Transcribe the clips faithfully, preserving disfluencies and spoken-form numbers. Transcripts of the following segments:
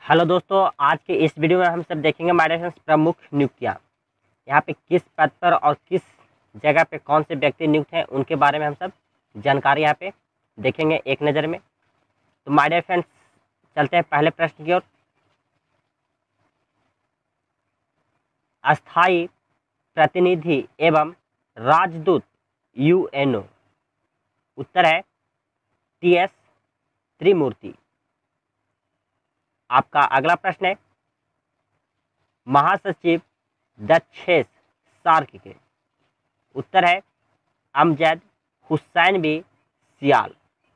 Hello दोस्तों, आज के इस वीडियो में हम सब देखेंगे हमारे प्रमुख नियुक्तियाँ। यहाँ पे किस पद पर और किस जगह पे कौन से व्यक्ति नियुक्त हैं उनके बारे में हम सब जानकारी यहाँ पे देखेंगे एक नज़र में। तो माय डियर फ्रेंड्स, चलते हैं पहले प्रश्न की ओर। अस्थाई प्रतिनिधि एवं राजदूत यूएनओ। उत्तर है टी एस त्रिमूर्ति। आपका अगला प्रश्न है महासचिव दक्षेश सार्क के। उत्तर है अमजद हुसैन बी सियाल।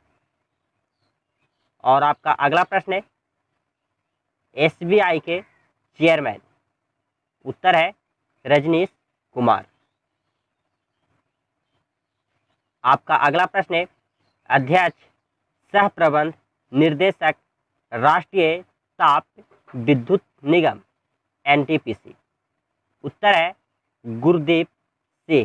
और आपका अगला प्रश्न है एसबीआई के चेयरमैन। उत्तर है रजनीश कुमार। आपका अगला प्रश्न है अध्यक्ष सह प्रबंध निर्देशक राष्ट्रीय ताप विद्युत निगम एनटीपीसी। उत्तर है गुरदीप सिंह।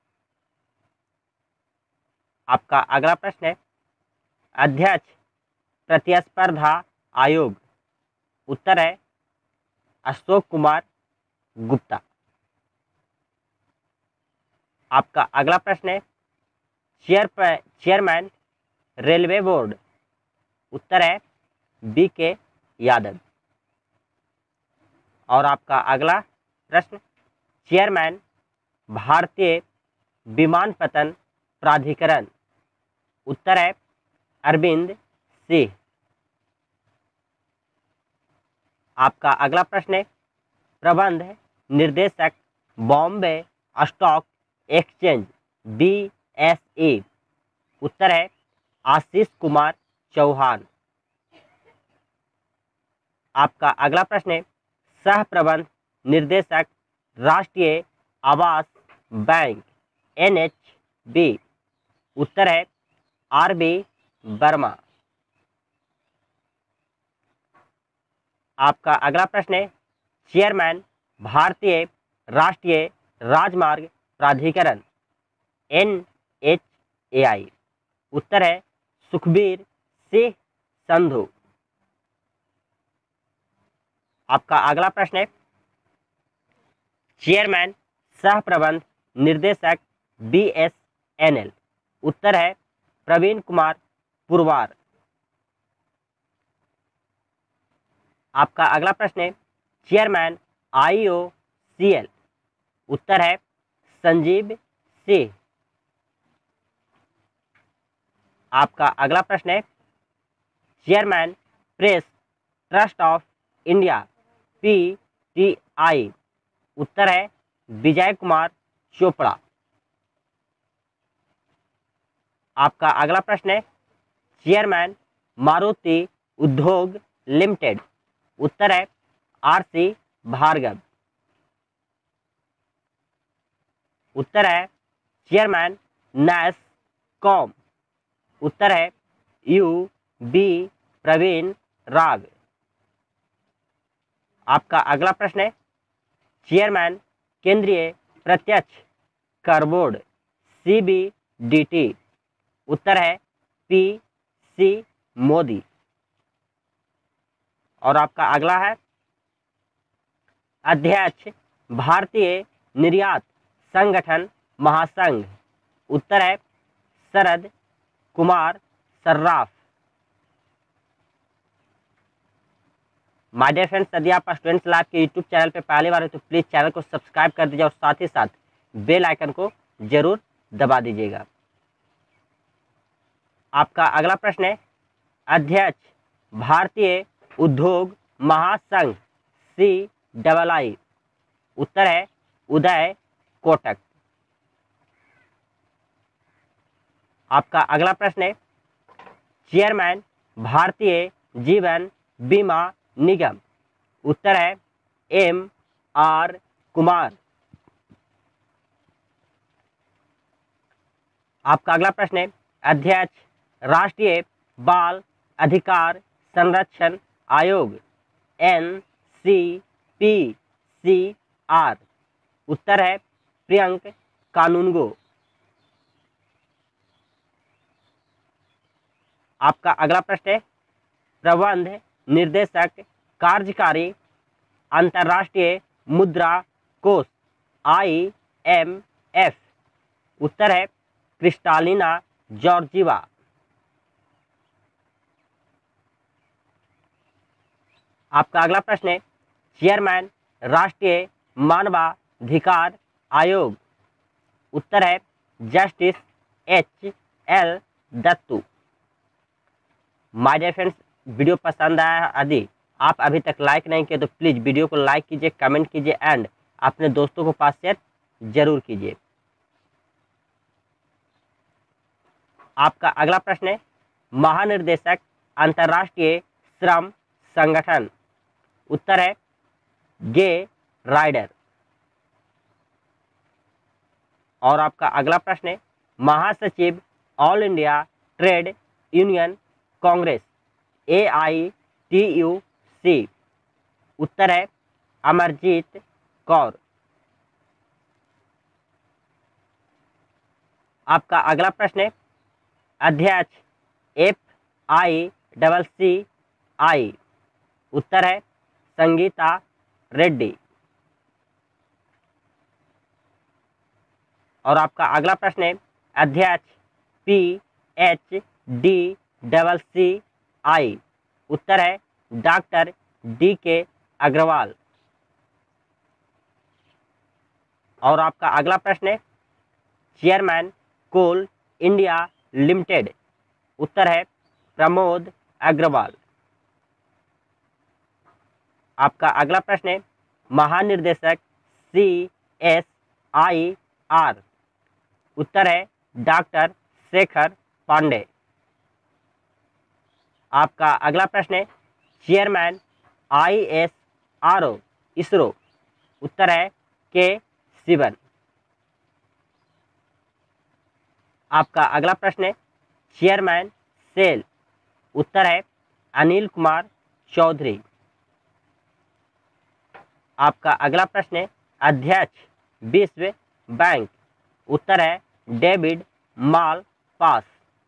आपका अगला प्रश्न है अध्यक्ष प्रतिस्पर्धा आयोग। उत्तर है अशोक कुमार गुप्ता। आपका अगला प्रश्न है चेयर चेयरमैन रेलवे बोर्ड। उत्तर है बी के यादव। और आपका अगला प्रश्न चेयरमैन भारतीय विमानपत्तन प्राधिकरण। उत्तर है अरविंद सिंह। आपका अगला प्रश्न है प्रबंध निर्देशक Bombay stock exchange B S E. उत्तर है आशीष कुमार चौहान। आपका अगला प्रश्न है सह प्रबंध निर्देशक राष्ट्रीय आवास बैंक एन एच बी। उत्तर है आर बी वर्मा। आपका अगला प्रश्न है चेयरमैन भारतीय राष्ट्रीय राजमार्ग प्राधिकरण एन एच ए आई। उत्तर है सुखबीर सिंह संधू। आपका अगला प्रश्न है चेयरमैन सह प्रबंध निर्देशक बी एस एन एल। उत्तर है प्रवीण कुमार पुरवार। आपका अगला प्रश्न है चेयरमैन आई ओ सी एल। उत्तर है संजीव सिंह। आपका अगला प्रश्न है chairman press trust of India P T I. उत्तर है विजय कुमार चोपड़ा। आपका अगला प्रश्न है चेयरमैन मारुति उद्योग लिमिटेड। उत्तर है आर सी भार्गव। उत्तर है चेयरमैन नैस कॉम। उत्तर है यू बी प्रवीण राग। आपका अगला प्रश्न है चेयरमैन केंद्रीय प्रत्यक्ष कर board C B D T. उत्तर है पी सी मोदी। और आपका अगला है अध्यक्ष भारतीय निर्यात संगठन महासंघ। उत्तर है Sharad Kumar Sarraf. My dear friends, यदि आप स्टूडेंट्स लाइव के यूट्यूब चैनल पे पहली बार है तो प्लीज़ चैनल को सब्सक्राइब कर दीजिए और साथ ही साथ बेल आइकन को जरूर दबा दीजिएगा। आपका अगला प्रश्न है अध्यक्ष भारतीय उद्योग महासंघ सी डबल आई। उत्तर है उदय कोटक। आपका अगला प्रश्न है चेयरमैन भारतीय जीवन बीमा निगम। उत्तर है एम आर कुमार। आपका अगला प्रश्न है अध्यक्ष राष्ट्रीय बाल अधिकार संरक्षण आयोग N C P C R. उत्तर है प्रियंक कानूनगो। आपका अगला प्रश्न है प्रबंध निर्देशक कार्यकारी अंतर्राष्ट्रीय मुद्रा कोष आई एम एफ? उत्तर है क्रिस्टालिना जॉर्जीवा। आपका अगला प्रश्न है चेयरमैन राष्ट्रीय मानवाधिकार आयोग? उत्तर है justice H L Dattu. My dear friends, video पसंद आया यदि आप अभी तक लाइक नहीं किए तो प्लीज़ वीडियो को लाइक कीजिए, कमेंट कीजिए एंड अपने दोस्तों को पास शेयर जरूर कीजिए। आपका अगला प्रश्न है महानिर्देशक अंतर्राष्ट्रीय श्रम संगठन? उत्तर है गे राइडर। और आपका अगला प्रश्न है महासचिव all India trade union Congress A I T U C? उत्तर है अमरजीत कौर। आपका अगला प्रश्न है अध्यक्ष F I double C I? उत्तर है संगीता रेड्डी। और आपका अगला प्रश्न है अध्यक्ष P H D double C I? उत्तर है डॉक्टर डी के अग्रवाल। और आपका अगला प्रश्न है चेयरमैन कोल इंडिया लिमिटेड? उत्तर है प्रमोद अग्रवाल। आपका अगला प्रश्न है महानिर्देशक सी एस आई आर? उत्तर है डॉक्टर शेखर पांडे। आपका अगला प्रश्न है chairman I S R O ISRO? उत्तर है के शिवन। आपका अगला प्रश्न है चेयरमैन सेल? उत्तर है अनिल कुमार चौधरी। आपका अगला प्रश्न है अध्यक्ष विश्व बैंक? उत्तर है डेविड माल पास।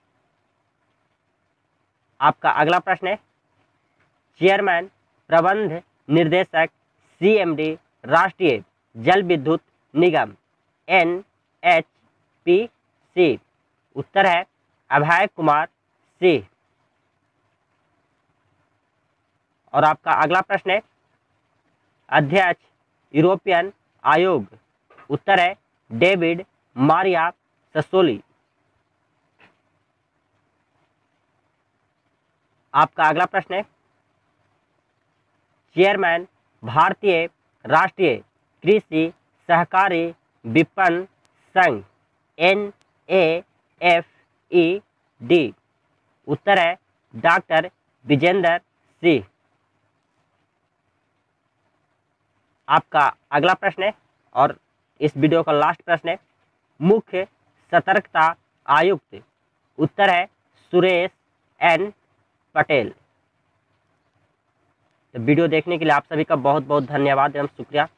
आपका अगला प्रश्न है चेयरमैन प्रबंध निर्देशक सी एम डी राष्ट्रीय जल विद्युत निगम एन एच पी सी? उत्तर है अभय कुमार सिंह। और आपका अगला प्रश्न है अध्यक्ष यूरोपियन आयोग? उत्तर है डेविड मारिया ससोली। आपका अगला प्रश्न है चेयरमैन भारतीय राष्ट्रीय कृषि सहकारी विपणन संघ N A F E D? उत्तर है डॉक्टर विजेंद्र सिंह। आपका अगला प्रश्न है और इस वीडियो का लास्ट प्रश्न है मुख्य सतर्कता आयुक्त? उत्तर है सुरेश एन पटेल। तो वीडियो देखने के लिए आप सभी का बहुत बहुत धन्यवाद एवं शुक्रिया।